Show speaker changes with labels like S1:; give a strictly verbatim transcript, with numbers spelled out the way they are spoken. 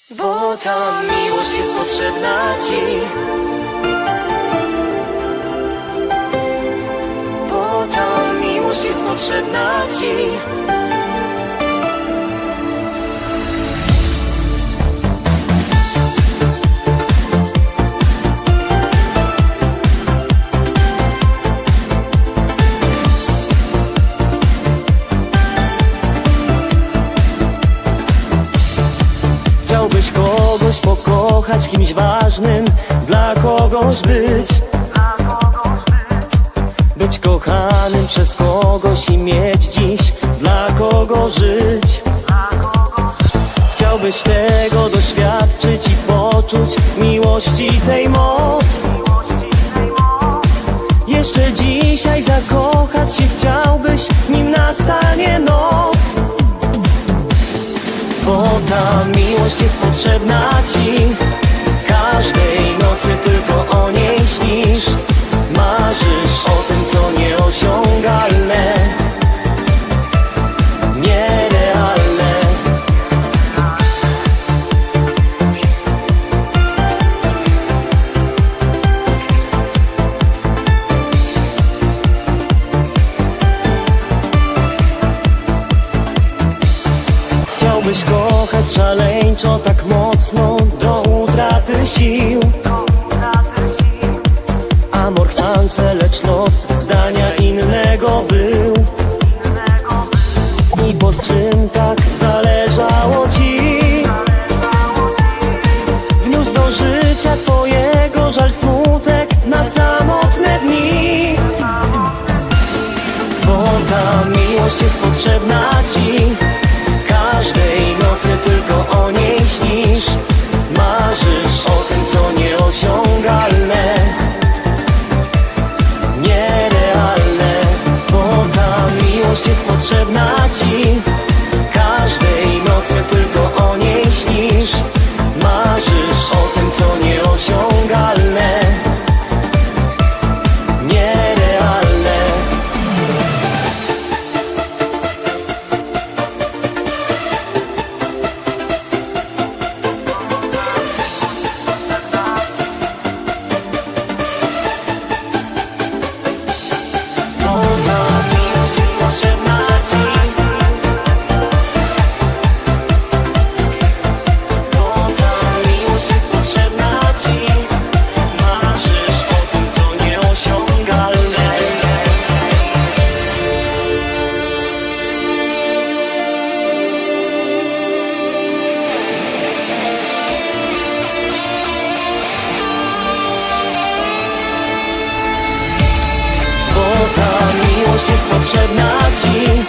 S1: Bo ta miłość jest potrzebna ci. Bo ta miłość jest potrzebna ci.
S2: Chciałbyś kogoś pokochać, kimś ważnym, dla kogoś być. Być kochanym przez kogoś i mieć dziś dla kogo żyć. Chciałbyś tego doświadczyć i poczuć miłości tej moc. Jeszcze dzisiaj zakochać się chciałbyś, nim nastanie noc. Bo ta miłość jest potrzebna ci. Każdej nocy tylko o niej śnisz. Marzysz o tym, co nieosiągalne, nierealne. Chciałbyś kochać szaleńczo, tak mocno, do utraty sił. Amor, szanse, lecz los zdania innego był. I po skrzynkach zależało ci. Wniósł do życia twojego żal, smutek na samotne dni. Bo ta miłość jest potrzebna ci. Każdej nocy tylko o niej śnisz. Marzysz o tym, co nieosiągalne, nierealne. Bo ta miłość jest potrzebna ci. Każdej nocy tylko o niej śnisz. Marzysz o tym, co nieosiągalne, nierealne. Jest potrzebna ci.